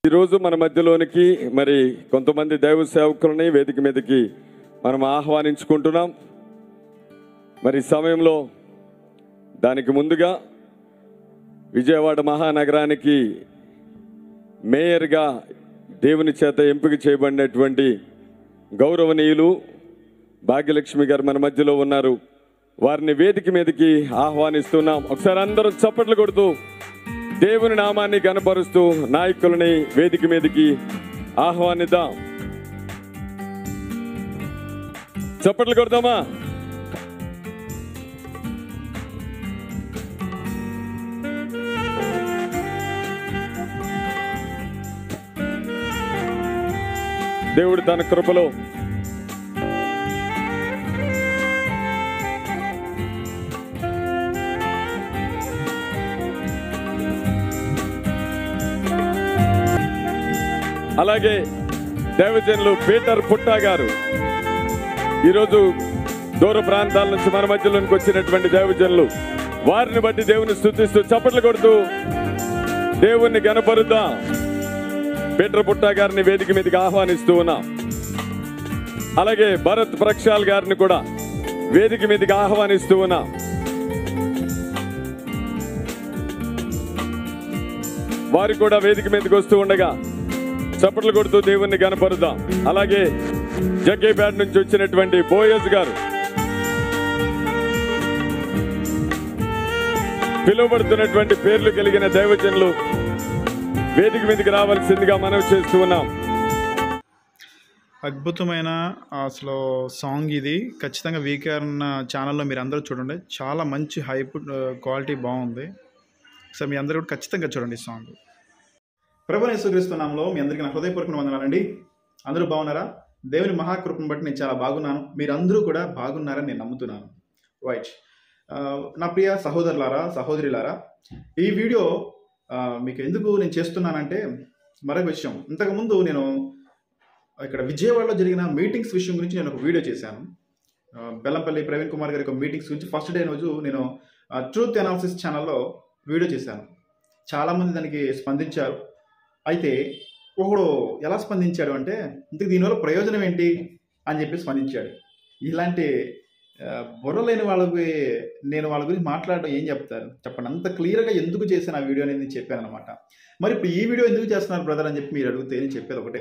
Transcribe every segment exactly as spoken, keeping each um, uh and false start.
ఈ రోజు మన మధ్యలోనికి మరి కొంతమంది దైవ సేవకులని వేదిక మీదకి మనం ఆహ్వానించుకుంటున్నాం. మరి సమయంలో దానికి ముందుగా విజయవాడ మహానగరానికి మేయర్గా దేవుని చేత ఎంపిక చేయబడినటువంటి గౌరవనీయులు భాగ్యలక్ష్మి గారు మన మధ్యలో ఉన్నారు. వారిని వేదిక మీదకి ఆహ్వానిస్తున్నాం. ఒకసారి అందరూ చప్పట్లు కొడుతూ దేవుని నామాన్ని కనపరుస్తూ నాయకులని వేదిక మీదకి ఆహ్వానిద్దాం. చప్పట్లు కొడదామా? దేవుడు తన కృపలో అలాగే దైవజనులు పీటర్ పుట్టా గారు ఈరోజు దూర ప్రాంతాల నుంచి మన మధ్యలోనికి వచ్చినటువంటి దైవజనులు, వారిని బట్టి దేవుని స్తుతిస్తూ చప్పట్లు కొడుతూ దేవుణ్ణి గణపరుద్దాం. పీటర్ పుట్టా గారిని వేదిక మీదకి ఆహ్వానిస్తూ ఉన్నాం. అలాగే భరత్ ప్రక్షాల్ గారిని కూడా వేదిక మీదకి ఆహ్వానిస్తూ ఉన్నాం. వారు కూడా వేదిక మీదకి వస్తూ ఉండగా చప్పట్లు కొడుతూ దేవుణ్ణి గణపరుద్దాం. అలాగే జగ్గేపేట నుంచి వచ్చినటువంటి బోయజ్ గారు, పిలువబడుతున్నటువంటి పేర్లు కలిగిన దైవజనులు వేదిక మీదకి రావాల్సిందిగా మనవి చేస్తూ ఉన్నాం. అద్భుతమైన అసలు సాంగ్ ఇది. ఖచ్చితంగా వీకేఆర్ ఛానల్లో మీరు అందరూ చూడండి. చాలా మంచి హైప్ క్వాలిటీ బాగుంది. సో మీ అందరూ కూడా ఖచ్చితంగా చూడండి ఈ సాంగ్. ప్రభువైన యేసుక్రీస్తు నామములో మీ అందరికీ నా హృదయపూర్వక వందనాలండి. అందరూ బాగున్నారా? దేవుని మహాకృపను బట్టి నేను చాలా బాగున్నాను. మీరందరూ కూడా బాగున్నారని నేను నమ్ముతున్నాను. రైట్. నా ప్రియ సహోదరులారా, సహోదరులారా, ఈ వీడియో మీకు ఎందుకు నేను చేస్తున్నానంటే మరొక విషయం. ఇంతకుముందు నేను ఇక్కడ విజయవాడలో జరిగిన మీటింగ్స్ విషయం గురించి నేను ఒక వీడియో చేశాను. బెల్లంపల్లి ప్రవీణ్ కుమార్ గారి యొక్క మీటింగ్స్ గురించి ఫస్ట్ డే రోజు నేను ట్రూత్ అనాలిసిస్ ఛానల్లో వీడియో చేశాను. చాలామంది దానికి స్పందించారు. అయితే ఒకడు ఎలా స్పందించాడు అంటే, ఇంతకు దీనివల్ల ప్రయోజనం ఏంటి అని చెప్పి స్పందించాడు. ఇలాంటి బుర్ర లేని వాళ్ళకి నేను వాళ్ళ గురించి మాట్లాడడం ఏం చెప్తారు చెప్పండి. అంత క్లియర్గా ఎందుకు చేశాను ఆ వీడియో అనేది నేను చెప్పాను అనమాట. మరి ఇప్పుడు ఈ వీడియో ఎందుకు చేస్తున్నారు బ్రదర్ అని చెప్పి మీరు అడిగితే నేను చెప్పేది ఒకటే,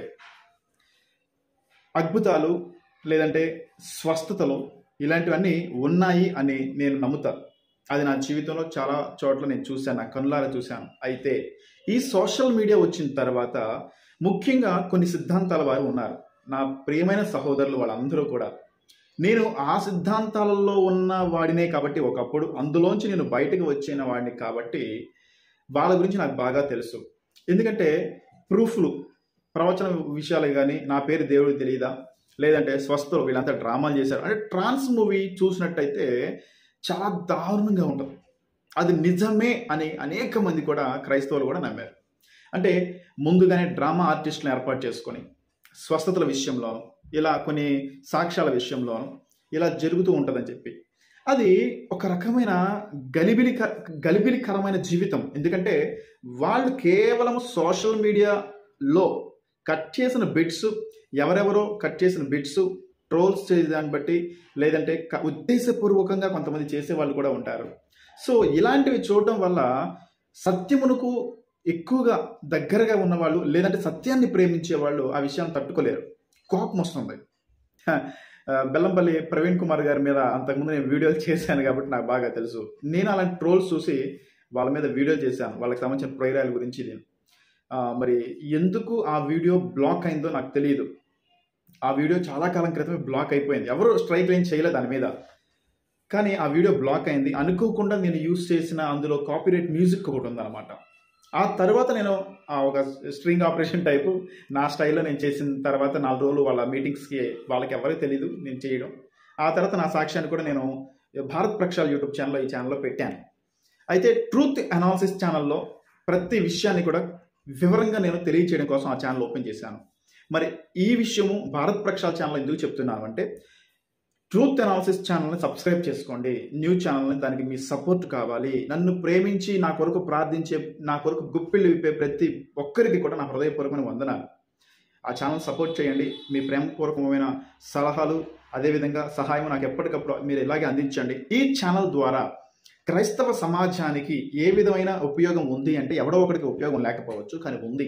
అద్భుతాలు లేదంటే స్వస్థతలు ఇలాంటివన్నీ ఉన్నాయి అని నేను నమ్ముతాను. అది నా జీవితంలో చాలా చోట్ల నేను చూశాను, నా కనులారా చూశాను. అయితే ఈ సోషల్ మీడియా వచ్చిన తర్వాత ముఖ్యంగా కొన్ని సిద్ధాంతాల వారు ఉన్నారు, నా ప్రియమైన సహోదరులు వాళ్ళందరూ కూడా. నేను ఆ సిద్ధాంతాలలో ఉన్న వాడినే కాబట్టి, ఒకప్పుడు అందులోంచి నేను బయటకు వచ్చిన వాడిని కాబట్టి వాళ్ళ గురించి నాకు బాగా తెలుసు. ఎందుకంటే ప్రూఫ్లు, ప్రవచన విషయాలు కానీ, నా పేరు దేవుడు తెలియదా, లేదంటే స్వస్థలు వీళ్ళంతా డ్రామాలు చేశారు అంటే ట్రాన్స్ మూవీ చూసినట్టయితే చాలా దారుణంగా ఉంటుంది. అది నిజమే అని అనేక మంది కూడా క్రైస్తవులు కూడా నమ్మారు. అంటే ముందుగానే డ్రామా ఆర్టిస్టులను ఏర్పాటు చేసుకొని స్వస్థతల విషయంలోనూ ఇలా కొన్ని సాక్ష్యాల విషయంలోనూ ఇలా జరుగుతూ ఉంటుందని చెప్పి, అది ఒక రకమైన గలిబిలి గలిబిలికరమైన జీవితం. ఎందుకంటే వాళ్ళు కేవలం సోషల్ మీడియాలో కట్ చేసిన బిట్స్, ఎవరెవరో కట్ చేసిన బిట్స్ ట్రోల్స్ చేసేదాన్ని బట్టి, లేదంటే ఉద్దేశపూర్వకంగా కొంతమంది చేసే వాళ్ళు కూడా ఉంటారు. సో ఇలాంటివి చూడటం వల్ల సత్యమునకు ఎక్కువగా దగ్గరగా ఉన్నవాళ్ళు, లేదంటే సత్యాన్ని ప్రేమించే వాళ్ళు ఆ విషయాన్ని తట్టుకోలేరు, కోపం వస్తుంది. బెల్లంపల్లి ప్రవీణ్ కుమార్ గారి మీద అంతకుముందు నేను వీడియోలు చేశాను కాబట్టి నాకు బాగా తెలుసు. నేను అలాంటి ట్రోల్స్ చూసి వాళ్ళ మీద వీడియోలు చేశాను, వాళ్ళకి సంబంధించిన ప్రేరాల గురించి. నేను మరి ఎందుకు ఆ వీడియో బ్లాక్ అయిందో నాకు తెలియదు. ఆ వీడియో చాలా కాలం క్రితమే బ్లాక్ అయిపోయింది, ఎవరు స్ట్రైక్ లైన్ చేయలేదు దాని మీద. కానీ ఆ వీడియో బ్లాక్ అయింది. అనుకోకుండా నేను యూజ్ చేసిన అందులో కాపీరైట్ మ్యూజిక్ ఒకటి ఉందన్నమాట. ఆ తర్వాత నేను ఒక స్ట్రింగ్ ఆపరేషన్ టైపు నా స్టైల్లో నేను చేసిన తర్వాత నాలుగు రోజులు వాళ్ళ మీటింగ్స్కి వాళ్ళకి ఎవరికి తెలీదు నేను చేయడం. ఆ తర్వాత నా సాక్ష్యాన్ని కూడా నేను భారత్ ప్రక్షాల్ యూట్యూబ్ ఛానల్లో ఈ ఛానల్లో పెట్టాను. అయితే ట్రూత్ అనాలిసిస్ ఛానల్లో ప్రతి విషయాన్ని కూడా వివరంగా నేను తెలియజేయడం కోసం ఆ ఛానల్ ఓపెన్ చేశాను. మరి ఈ విషయము భారత్ ప్రక్షాల్ ఛానల్ ఎందుకు చెప్తున్నాను అంటే, ట్రూత్ అనాలిసిస్ ఛానల్ని సబ్స్క్రైబ్ చేసుకోండి. న్యూస్ ఛానల్ని, దానికి మీ సపోర్ట్ కావాలి. నన్ను ప్రేమించి నా కొరకు ప్రార్థించే, నా కొరకు గుప్పిళ్ళు విప్పే ప్రతి ఒక్కరికి కూడా నా హృదయపూర్వకమైన వందనాలు. ఆ ఛానల్ సపోర్ట్ చేయండి. మీ ప్రేమపూర్వకమైన సలహాలు, అదేవిధంగా సహాయం నాకు ఎప్పటికప్పుడు మీరు ఇలాగే అందించండి. ఈ ఛానల్ ద్వారా క్రైస్తవ సమాజానికి ఏ విధమైన ఉపయోగం ఉంది అంటే, ఎవడో ఒకరికి ఉపయోగం లేకపోవచ్చు, కానీ ఉంది.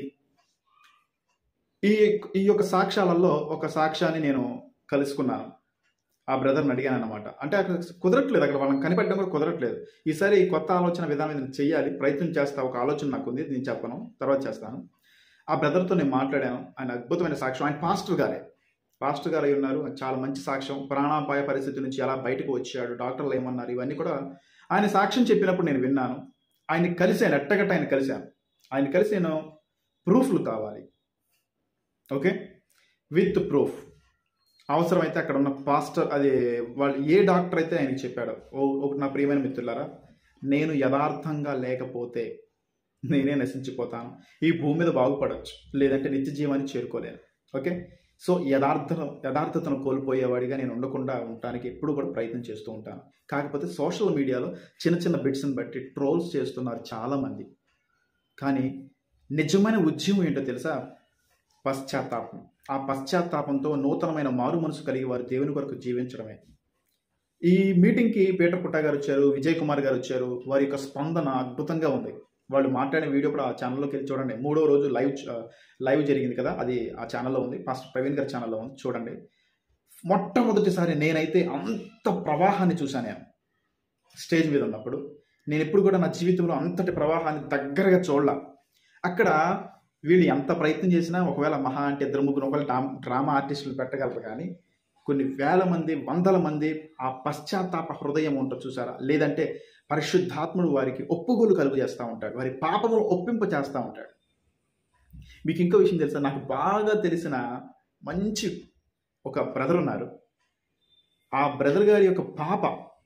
ఈ ఈ యొక్క సాక్ష్యాలలో ఒక సాక్ష్యాన్ని నేను కలుసుకున్నాను. ఆ బ్రదర్ని అడిగాను అనమాట. అంటే అక్కడ కుదరట్లేదు, అక్కడ వాళ్ళని కనిపెట్టడం కూడా కుదరట్లేదు. ఈసారి కొత్త ఆలోచన విధానం నేను చెయ్యాలి, ప్రయత్నం చేస్తా. ఒక ఆలోచన నాకు ఉంది, నేను చెప్పను, తర్వాత చేస్తాను. ఆ బ్రదర్తో నేను మాట్లాడాను. ఆయన అద్భుతమైన సాక్ష్యం. ఆయన పాస్టర్ గారే పాస్టర్ గారు అయి ఉన్నారు. చాలా మంచి సాక్ష్యం. ప్రాణాపాయ పరిస్థితి నుంచి ఎలా బయటకు వచ్చాడు, డాక్టర్లు ఏమన్నారు, ఇవన్నీ కూడా ఆయన సాక్ష్యం చెప్పినప్పుడు నేను విన్నాను. ఆయన్ని కలిసాను, ఎట్టగట్ట ఆయన కలిశాను. ఆయన కలిసి నేను ప్రూఫ్లు కావాలి, ఓకే, విత్ ప్రూఫ్. అవసరమైతే అక్కడ ఉన్న పాస్టర్, అది వాళ్ళు ఏ డాక్టర్ అయితే ఆయనకి చెప్పాడో, ఓ నా ప్రియమైన మిత్రులారా, నేను యథార్థంగా లేకపోతే నేనే నశించిపోతాను. ఈ భూమి మీద బాగుపడవచ్చు, లేదంటే నిత్య జీవాన్ని చేరుకోలేను. ఓకే, సో యథార్థ యథార్థతను కోల్పోయేవాడిగా నేను ఉండకుండా ఉండటానికి ఎప్పుడు కూడా ప్రయత్నం చేస్తూ ఉంటాను. కాకపోతే సోషల్ మీడియాలో చిన్న చిన్న బిట్స్ని బట్టి ట్రోల్స్ చేస్తున్నారు చాలామంది. కానీ నిజమైన ఉద్యమం ఏంటో తెలుసా? పశ్చాత్తాపం. ఆ పశ్చాత్తాపంతో నూతనమైన మారు మనసు కలిగి వారు దేవుని కొరకు జీవించడమే. ఈ మీటింగ్కి పీటర్ పుట్ట గారు వచ్చారు, విజయ్ కుమార్ గారు వచ్చారు. వారి యొక్క స్పందన అద్భుతంగా ఉంది. వాళ్ళు మాట్లాడిన వీడియో కూడా ఆ ఛానల్లోకి వెళ్ళి చూడండి. మూడో రోజు లైవ్ లైవ్ జరిగింది కదా, అది ఆ ఛానల్లో ఉంది. పాస్టర్ ప్రవీణ్ గారి ఛానల్లో ఉంది, చూడండి. మొట్టమొదటిసారి నేనైతే అంత ప్రవాహాన్ని చూశాను. నేను స్టేజ్ మీద ఉన్నప్పుడు నేను ఎప్పుడు కూడా నా జీవితంలో అంతటి ప్రవాహాన్ని దగ్గరగా చూడలా. అక్కడ వీళ్ళు ఎంత ప్రయత్నం చేసినా, ఒకవేళ మహా అంటే ఇద్దరు ముగ్గురు ఒకవేళ డ్రా డ్రామా ఆర్టిస్టులు పెట్టగలరు, కానీ కొన్ని వేల మంది, వందల మంది ఆ పశ్చాత్తాప హృదయం ఉంటుంది చూసారా, లేదంటే పరిశుద్ధాత్ముడు వారికి ఒప్పుగోలు కలుగు చేస్తూ ఉంటాడు, వారి పాపములు ఒప్పింప చేస్తూ ఉంటాడు. మీకు ఇంకో విషయం తెలుసా? నాకు బాగా తెలిసిన మంచి ఒక బ్రదర్ ఉన్నారు. ఆ బ్రదర్ గారి యొక్క పాప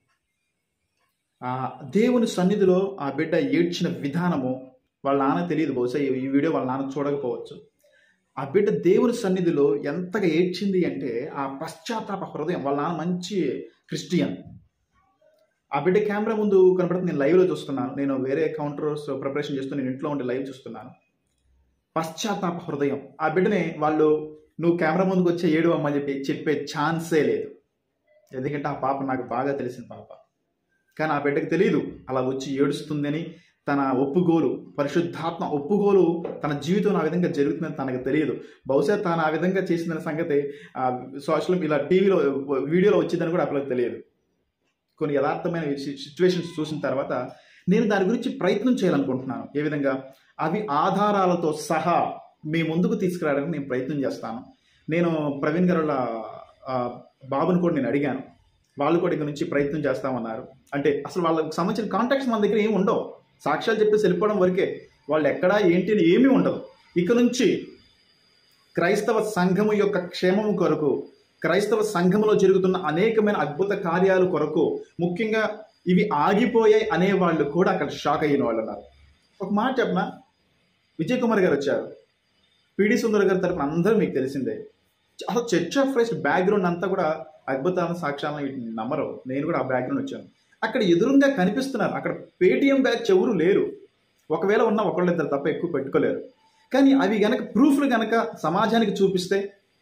ఆ దేవుని సన్నిధిలో ఆ బిడ్డ ఏడ్చిన విధానము వాళ్ళ నాన్న తెలియదు, బహుశా ఈ వీడియో వాళ్ళ నాన్న చూడకపోవచ్చు. ఆ బిడ్డ దేవుని సన్నిధిలో ఎంతగా ఏడ్చింది అంటే ఆ పశ్చాత్తాప హృదయం. వాళ్ళ నాన్న మంచి క్రిస్టియన్. ఆ బిడ్డ కెమెరా ముందు కనపడుతుంది, నేను లైవ్లో చూస్తున్నాను. నేను వేరే కౌంటర్స్ ప్రిపరేషన్ చేస్తూ నేను ఇంట్లో ఉండి లైవ్ చూస్తున్నాను. పశ్చాత్తాప హృదయం. ఆ బిడ్డని వాళ్ళు నువ్వు కెమెరా ముందుకు వచ్చే ఏడు అమ్మని చెప్పి చెప్పే ఛాన్సే లేదు. ఎందుకంటే ఆ పాప నాకు బాగా తెలిసిన పాప. కానీ ఆ బిడ్డకు తెలియదు అలా వచ్చి ఏడుస్తుందని. తన ఒప్పుగోలు, పరిశుద్ధాత్మ ఒప్పుగోలు తన జీవితం ఆ విధంగా జరుగుతుందని తనకు తెలియదు. బహుశా తాను ఆ విధంగా చేసిన సంగతి సోషల్ ఇలా టీవీలో వీడియోలో వచ్చిందని కూడా అప్పటికి తెలియదు. కొన్ని యథార్థమైన సిచ్యువేషన్స్ చూసిన తర్వాత నేను దాని గురించి ప్రయత్నం చేయాలనుకుంటున్నాను. ఏ విధంగా అవి ఆధారాలతో సహా మీ ముందుకు తీసుకురావడానికి నేను ప్రయత్నం చేస్తాను. నేను ప్రవీణ్ గారు బాబుని కూడా నేను అడిగాను. వాళ్ళు కూడా ఇక నుంచి ప్రయత్నం చేస్తామన్నారు. అంటే అసలు వాళ్ళకి సంబంధించిన కాంటాక్ట్స్ మన దగ్గర ఏమి ఉండవు. సాక్ష్యాలు చెప్పేసి వెళ్ళిపోవడం వరకే. వాళ్ళు ఎక్కడా ఏంటి అని ఏమీ ఉండదు. ఇక నుంచి క్రైస్తవ సంఘము యొక్క క్షేమము కొరకు, క్రైస్తవ సంఘములో జరుగుతున్న అనేకమైన అద్భుత కార్యాల కొరకు, ముఖ్యంగా ఇవి ఆగిపోయాయి అనేవాళ్ళు కూడా అక్కడ షాక్ అయిన వాళ్ళు ఉన్నారు. ఒక మాట చెప్పనా, విజయ్ కుమార్ గారు వచ్చారు, పిడి సుందర్ గారి తరపున అందరూ మీకు తెలిసిందే. అసలు చర్చ్ ఆఫ్ క్రైస్ట్ బ్యాక్గ్రౌండ్ అంతా కూడా అద్భుతాలను సాక్ష్యాలను వీటిని నమ్మరు. నేను కూడా ఆ బ్యాక్గ్రౌండ్ వచ్చాను. అక్కడ ఎదురుగా కనిపిస్తున్నారు. అక్కడ పేటీఎం బ్యాచ్ ఎవరు లేరు. ఒకవేళ ఉన్న ఒకళ్ళిద్దరు తప్ప ఎక్కువ పెట్టుకోలేరు. కానీ అవి గనక ప్రూఫ్లు గనక సమాజానికి చూపిస్తే,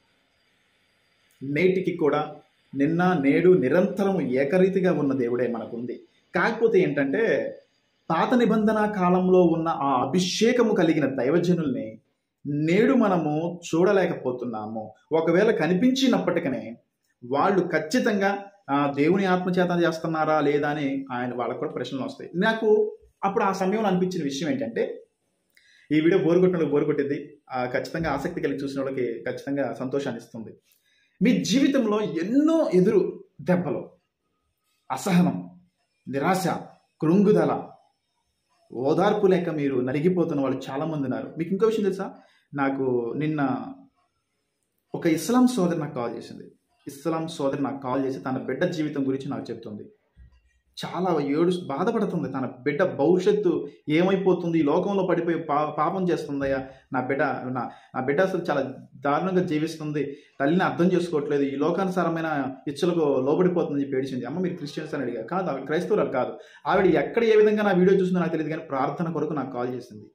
నేటికి కూడా నిన్న నేడు నిరంతరం ఏకరీతిగా ఉన్న దేవుడే మనకుంది. కాకపోతే ఏంటంటే పాత నిబంధన కాలంలో ఉన్న ఆ అభిషేకము కలిగిన దైవజనుల్ని నేడు మనము చూడలేకపోతున్నాము. ఒకవేళ కనిపించినప్పటికనే వాళ్ళు ఖచ్చితంగా దేవుని ఆత్మచేత చేస్తున్నారా లేదా అని ఆయన వాళ్ళకు కూడా ప్రశ్నలు వస్తాయి. నాకు అప్పుడు ఆ సమయంలో అనిపించిన విషయం ఏంటంటే, ఈ వీడియో బోరు కొట్టిన బోరు కొట్టింది, ఖచ్చితంగా ఆసక్తి కలిగి చూసిన వాళ్ళకి ఖచ్చితంగా సంతోషాన్ని ఇస్తుంది. మీ జీవితంలో ఎన్నో ఎదురు దెబ్బలు, అసహనం, నిరాశ, కృంగుదల, ఓదార్పు లేక మీరు నలిగిపోతున్న వాళ్ళు చాలామంది ఉన్నారు. మీకు ఇంకో విషయం తెలుసా? నాకు నిన్న ఒక ఇస్లాం సోదరి నాకు కాల్ చేసింది. ఇస్లాం సోదరి నాకు కాల్ చేసి తన బిడ్డ జీవితం గురించి నాకు చెప్తుంది. చాలా ఏడు బాధపడుతుంది. తన బిడ్డ భవిష్యత్తు ఏమైపోతుంది, ఈ లోకంలో పడిపోయి పా పాపం చేస్తుందయ్యా నా బిడ్డ, నా నా బిడ్డ అసలు చాలా దారుణంగా జీవిస్తుంది, తల్లిని అర్థం చేసుకోవట్లేదు, ఈ లోకానుసారమైన ఇచ్చలకు లోబడిపోతుందని చెప్పి ఏడిచింది. అమ్మ మీరు క్రిస్టియన్స్ అని అడిగా. కాదు, ఆవిడ క్రైస్తవురాలు కాదు. ఆవిడ ఎక్కడ ఏ విధంగా నా వీడియో చూసిందో నాకు తెలియదు, కానీ ప్రార్థన కొరకు నాకు కాల్ చేసింది.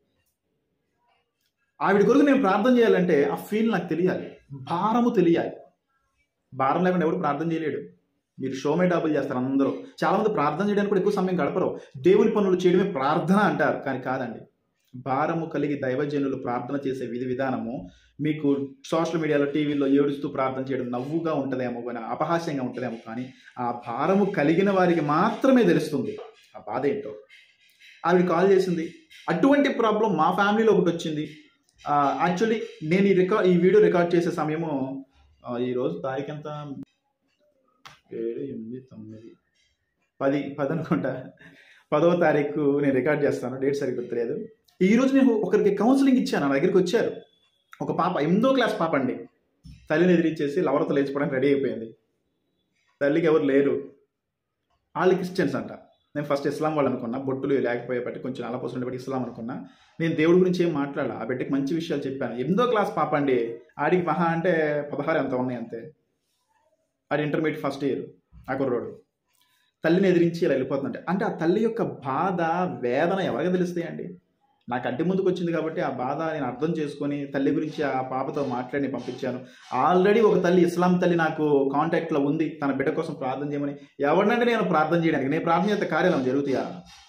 ఆవిడ కొరకు నేను ప్రార్థన చేయాలంటే ఆ ఫీల్ నాకు తెలియాలి, భారము తెలియాలి. భారం లేకుండా ఎవరు ప్రార్థన చేయలేడు. మీరు షోమే డబ్బులు చేస్తారు అందరూ. చాలామంది ప్రార్థన చేయడానికి కూడా ఎక్కువ సమయం గడపరు. దేవుని పనులు చేయడమే ప్రార్థన అంటారు, కానీ కాదండి. భారము కలిగి దైవజనులు ప్రార్థన చేసే విధి విధానము మీకు సోషల్ మీడియాలో టీవీలో ఏడుస్తూ ప్రార్థన చేయడం నవ్వుగా ఉంటుందేమో, కానీ అపహాస్యంగా ఉంటుందేమో, కానీ ఆ భారము కలిగిన వారికి మాత్రమే తెలుస్తుంది ఆ బాధ ఏంటో. ఆవిడ కాల్ చేసింది. అటువంటి ప్రాబ్లం మా ఫ్యామిలీలో ఒకటి వచ్చింది. యాక్చువల్లీ నేను ఈ రికార్డ్ ఈ వీడియో రికార్డ్ చేసే సమయము ఈరోజు తారీఖు ఎంత, ఏడు ఎనిమిది తొమ్మిది పది పది అనుకుంటా, పదవ తారీఖు నేను రికార్డ్ చేస్తాను, డేట్ సరిగ్గా గుర్తులేదు. ఈరోజు నేను ఒకరికి కౌన్సిలింగ్ ఇచ్చాను. నా దగ్గరికి వచ్చారు ఒక పాప, ఎనిమిదో క్లాస్ పాప అండి. తల్లిని ఎదిరించేసి లవర్తో లేచిపోవడానికి రెడీ అయిపోయింది. తల్లికి ఎవరు లేరు, వాళ్ళు క్రిస్టియన్స్ అంట. నేను ఫస్ట్ ఇస్లాం వాళ్ళు అనుకున్నా, బొట్టులు లేకపోయేపట్టి కొంచెం అలా పర్సెంట్ బట్టి ఇస్లాం అనుకున్నా. నేను దేవుడి గురించి ఏం మాట్లాడాలి, ఆ బిడ్డకి మంచి విషయాలు చెప్పాను. ఎనిమిదో క్లాస్ పాప అండి, ఆడికి మహా అంటే పదహారు ఎంత ఉన్నాయి అంతే. ఆడి ఇంటర్మీడియట్ ఫస్ట్ ఇయర్. ఆ కుర్రోడు తల్లిని ఎదిరించి ఇలా వెళ్ళిపోతుందంటే, అంటే ఆ తల్లి యొక్క బాధ వేదన ఎవరికి తెలుస్తాయండి? నాకు అడ్డి ముందుకు వచ్చింది కాబట్టి ఆ బాధ నేను అర్థం చేసుకొని తల్లి గురించి ఆ పాపతో మాట్లాడి పంపించాను. ఆల్రెడీ ఒక తల్లి, ఇస్లాం తల్లి నాకు కాంటాక్ట్లో ఉంది, తన బిడ్డ కోసం ప్రార్థన చేయమని. ఎవరినంటే నేను ప్రార్థన చేయడానికి, నేను ప్రార్థన చేస్తే కార్యాలయం జరుగుతాయా?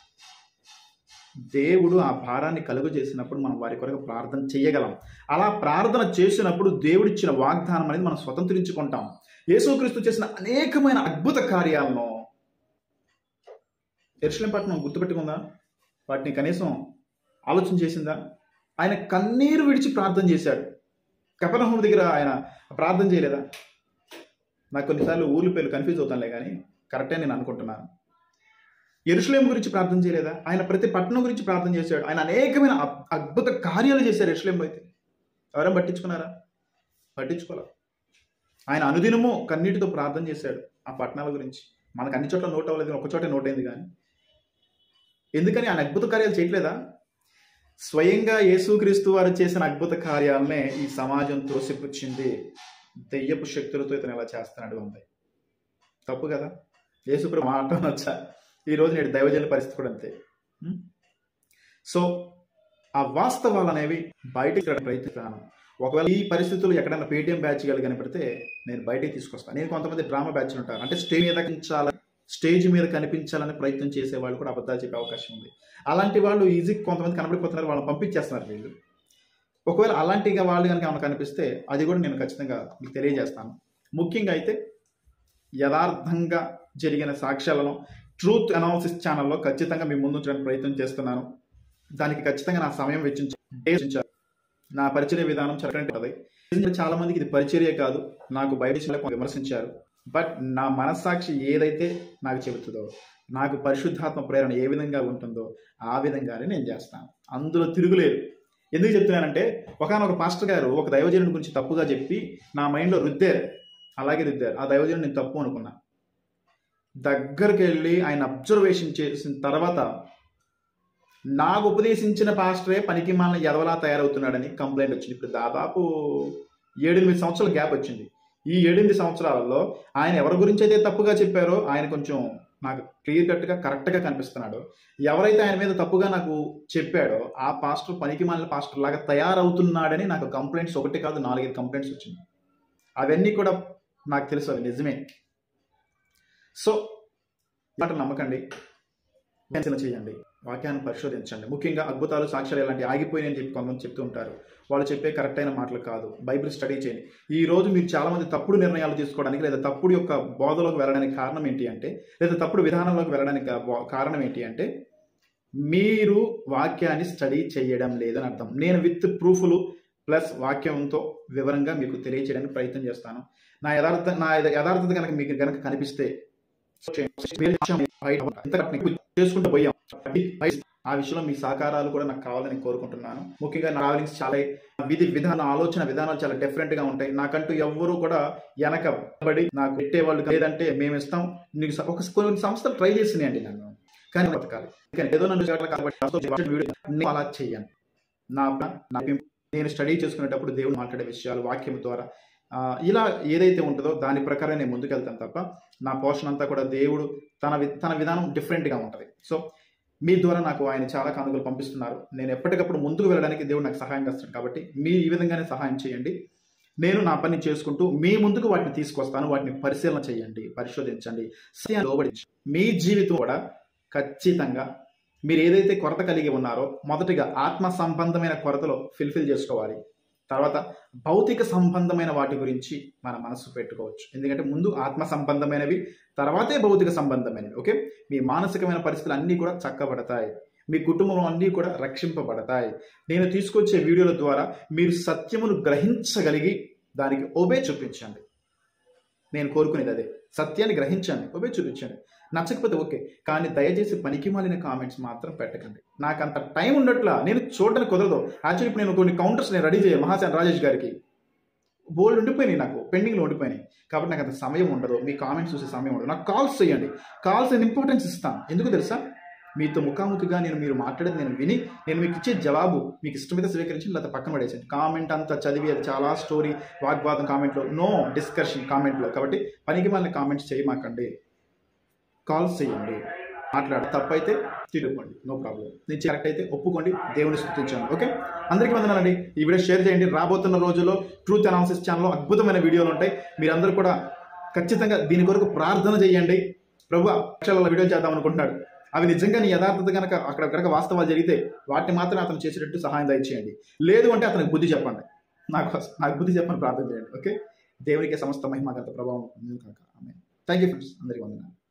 దేవుడు ఆ భారాన్ని కలుగు చేసినప్పుడు మనం వారి కొరకు ప్రార్థన చేయగలం. అలా ప్రార్థన చేసినప్పుడు దేవుడిచ్చిన వాగ్దానం అనేది మనం స్వతంత్రించుకుంటాం. యేసుక్రీస్తు చేసిన అనేకమైన అద్భుత కార్యాలను యెరూషలేం పట్టణం గుర్తుపెట్టుకుందా? వాటిని కనీసం ఆలోచన చేసిందా? ఆయన కన్నీరు విడిచి ప్రార్థన చేశాడు. కపెర్నహూము దగ్గర ఆయన ప్రార్థన చేయలేదా? నాకు కొన్నిసార్లు ఊర్ల పేర్లు కన్ఫ్యూజ్ అవుతానులే, కానీ కరెక్టే నేను అనుకుంటున్నాను. యెరూషలేం గురించి ప్రార్థన చేయలేదా? ఆయన ప్రతి పట్టణం గురించి ప్రార్థన చేశాడు. ఆయన అనేకమైన అద్భుత కార్యాలు చేశారు యెరూషలేంలో. అయితే ఎవరైనా పట్టించుకున్నారా? పట్టించుకోలే. ఆయన అనుదినము కన్నీటితో ప్రార్థన చేశాడు ఆ పట్టణాల గురించి. మనకు అన్ని చోట్ల నోట్ అవ్వలేదు, ఒక చోటే నోట్ అయింది. కానీ ఎందుకని ఆయన అద్భుత కార్యాలు చేయట్లేదా? స్వయంగా యేసుక్రీస్తు వారు చేసిన అద్భుత కార్యాలనే ఈ సమాజం త్రోసిపుచ్చింది. దెయ్యపు శక్తులతో ఇతను ఇలా చేస్తున్నాడు ఉంది. తప్పు కదా? యేసుప్రభు మాట వచ్చా ఈరోజు నేడు దైవజనుల పరిస్థితి కూడా అంతే. సో ఆ వాస్తవాలు అనేవి బయటికి ప్రయత్నిస్తాను. ఒకవేళ ఈ పరిస్థితుల్లో ఎక్కడైనా పేటీఎం బ్యాచ్ గా కనపడితే నేను బయటికి తీసుకొస్తాను. నేను కొంతమంది డ్రామా బ్యాచ్లు ఉంటారు, అంటే స్టేజ్ మీద కనిపించాలని స్టేజ్ మీద కనిపించాలని ప్రయత్నం చేసే వాళ్ళు కూడా అబద్ధాలు చెప్పే అవకాశం ఉంది. అలాంటి వాళ్ళు ఈజీ కొంతమంది కనబడిపోతున్నారు, వాళ్ళని పంపించేస్తున్నారు వీళ్ళు. ఒకవేళ అలాంటిగా వాళ్ళు కనుక ఏమైనా కనిపిస్తే అది కూడా నేను ఖచ్చితంగా మీకు తెలియజేస్తాను. ముఖ్యంగా అయితే యథార్థంగా జరిగిన సాక్ష్యాలను ట్రూత్ అనాలిసిస్ ఛానల్లో ఖచ్చితంగా మీ ముందు ఉంచడానికి ప్రయత్నం చేస్తున్నాను. దానికి ఖచ్చితంగా నా సమయం వెచ్చించాలి. నా పరిచర్య విధానం చక్కటి. చాలా మందికి ఇది పరిచర్య కాదు, నాకు బయట విమర్శించారు. బట్ నా మనస్సాక్షి ఏదైతే నాకు చెబుతుందో, నాకు పరిశుద్ధాత్మ ప్రేరణ ఏ విధంగా ఉంటుందో ఆ విధంగానే నేను చేస్తాను. అందులో తిరుగులేదు. ఎందుకు చెప్తున్నానంటే, ఒకనొక పాస్టర్ గారు ఒక దైవజనుడి గురించి తప్పుగా చెప్పి నా మైండ్లో రుద్దారు. అలాగే రుద్దారు. ఆ దైవజనుడు నేను తప్పు అనుకున్నా. దగ్గరికి వెళ్ళి ఆయన అబ్జర్వేషన్ చేసిన తర్వాత నాకు ఉపదేశించిన పాస్టరే పనికి మాలిన ఎదవలా తయారవుతున్నాడని కంప్లైంట్ వచ్చింది. ఇప్పుడు దాదాపు ఏడెనిమిది సంవత్సరాల గ్యాప్ వచ్చింది. ఈ ఏడెనిమిది సంవత్సరాలలో ఆయన ఎవరి గురించి అయితే తప్పుగా చెప్పారో ఆయన కొంచెం నాకు క్లియర్ కట్గా కరెక్ట్గా కనిపిస్తున్నాడు. ఎవరైతే ఆయన మీద తప్పుగా నాకు చెప్పాడో ఆ పాస్టర్ పనికి మాలిన పాస్టర్ లాగా తయారవుతున్నాడని నాకు కంప్లైంట్స్ ఒకటి కాదు నాలుగైదు కంప్లైంట్స్ వచ్చింది. అవన్నీ కూడా నాకు తెలుసు, అవి నిజమే. సో మాట నమ్మకండి, చేయండి, వాక్యాన్ని పరిశోధించండి. ముఖ్యంగా అద్భుతాలు, సాక్ష్యాలు ఇలాంటి ఆగిపోయినని చెప్పి కొంతమంది చెప్తూ ఉంటారు. వాళ్ళు చెప్పే కరెక్ట్ అయిన మాటలు కాదు. బైబిల్ స్టడీ చేయండి. ఈ రోజు మీరు చాలామంది తప్పుడు నిర్ణయాలు తీసుకోవడానికి లేదా తప్పుడు యొక్క బోధలోకి వెళ్ళడానికి కారణం ఏంటి అంటే, లేదా తప్పుడు విధానంలోకి వెళ్ళడానికి కారణం ఏంటి అంటే, మీరు వాక్యాన్ని స్టడీ చేయడం లేదని అర్థం. నేను విత్ ప్రూఫ్లు ప్లస్ వాక్యంతో వివరంగా మీకు తెలియచేయడానికి ప్రయత్నం చేస్తాను. నా యథార్థ నా యథార్థత కనుక మీకు కనుక కనిపిస్తే చేసుకుంటూ పోయాం. ఆ విషయంలో మీ సహకారాలు కూడా నాకు కావాలని కోరుకుంటున్నాను. ముఖ్యంగా నా ట్రావెలింగ్స్ చాలా విధి విధానం ఆలోచన విధానాలు చాలా డిఫరెంట్ గా ఉంటాయి. నాకంటూ ఎవ్వరూ కూడా వెనకబడి నాకు పెట్టేవాళ్ళు లేదంటే మేము ఇస్తాం నీకు స- ఒక కొన్ని సంస్థలు ట్రై చేసినాయండి నన్ను, కానీ బతకాలి కానీ ఏదో నన్ను చేయడం కాబట్టి వీడియో నేను అలా చేయను. నా నా నేను స్టడీ చేసుకునేటప్పుడు దేవుడు మాట్లాడే విషయాలు వాక్యం ద్వారా ఆ, ఇలా ఏదైతే ఉంటుందో దాని ప్రకారం నేను ముందుకెళ్తాను తప్ప నా పోషణ అంతా కూడా దేవుడు తన వి- తన విధానం డిఫరెంట్గా ఉంటుంది. సో మీ ద్వారా నాకు ఆయన చాలా కానుకలు పంపిస్తున్నారు. నేను ఎప్పటికప్పుడు ముందుకు వెళ్ళడానికి దేవుడు నాకు సహాయం చేస్తాడు. కాబట్టి మీరు ఈ విధంగానే సహాయం చేయండి. నేను నా పని చేసుకుంటూ మీ ముందుకు వాటిని తీసుకొస్తాను. వాటిని పరిశీలన చేయండి, పరిశోధించండి, సత్యాన్ని లోబడించండి. మీ జీవితం కూడా ఖచ్చితంగా మీరు ఏదైతే కొరత కలిగి ఉన్నారో మొదటిగా ఆత్మ సంబంధమైన కొరతలో ఫిల్ఫిల్ చేసుకోవాలి. తర్వాత భౌతిక సంబంధమైన వాటి గురించి మన మనసు పెట్టుకోవచ్చు. ఎందుకంటే ముందు ఆత్మ సంబంధమైనవి, తర్వాతే భౌతిక సంబంధమైనవి. ఓకే, మీ మానసికమైన పరిస్థితులు అన్నీ కూడా చక్కబడతాయి, మీ కుటుంబం అన్నీ కూడా రక్షింపబడతాయి. నేను తీసుకొచ్చే వీడియోల ద్వారా మీరు సత్యమును గ్రహించగలిగి దానికి ఒబే చూపించండి. నేను కోరుకునేది అదే, సత్యాన్ని గ్రహించండి, ఒబే చూపించండి. నచ్చకపోతే ఓకే, కానీ దయచేసి పనికి మాలిన కామెంట్స్ మాత్రం పెట్టకండి. నాకు అంత టైం ఉన్నట్లా నేను చూడడానికి కుదరదు. యాక్చువల్లీ ఇప్పుడు నేను కొన్ని కౌంటర్స్ నేను రెడీ చేయాలి మహాసేన రాజేష్ గారికి, బోల్డ్ ఉండిపోయినాయి, నాకు పెండింగ్లో ఉండిపోయినాయి. కాబట్టి నాకు అంత సమయం ఉండదు, మీ కామెంట్స్ చూసే సమయం ఉండదు. నాకు కాల్స్ చేయండి, కాల్స్ నేను ఇంపార్టెన్స్ ఇస్తాను. ఎందుకు తెలుసా, మీతో ముఖాముఖిగా నేను మీరు మాట్లాడేది నేను విని నేను మీకు ఇచ్చే జవాబు మీకు ఇష్టమైతే స్వీకరించి లేకపోతే పక్కన పడేసండి. కామెంట్ అంతా చదివి అది చాలా స్టోరీ వాగ్వాదం కామెంట్లో, నో డిస్కషన్ కామెంట్లో. కాబట్టి పనికి మాలిన కామెంట్స్ చేయమాకండి, కాల్స్ చేయండి, మాట్లాడ తప్పైతే తిరుగుకోండి, నో ప్రాబ్లం. నేను కరెక్ట్ అయితే ఒప్పుకోండి, దేవుని స్తుతించండి. ఓకే, అందరికీ వందనాలండి. ఈ వీడియో షేర్ చేయండి. రాబోతున్న రోజుల్లో ట్రూత్ అనాలిసిస్ ఛానల్లో అద్భుతమైన వీడియోలు ఉంటాయి. మీరందరూ కూడా ఖచ్చితంగా దీని కొరకు ప్రార్థన చేయండి. ప్రభు అక్షరాల వీడియో చేద్దాం అనుకుంటున్నాడు, అవి నిజంగా నీ యథార్థత కనుక అక్కడ కనుక వాస్తవాలు జరిగితే వాటిని మాత్రం అతను చేసేటట్టు సహాయం దయచేయండి. లేదు అంటే అతనికి బుద్ధి చెప్పండి, నాకు నాకు బుద్ధి చెప్పని ప్రార్థన చేయండి. ఓకే, దేవునికి సమస్త మహిమ గత ప్రభావం. థ్యాంక్ యూ ఫ్రెండ్స్, అందరికీ వందనాలు.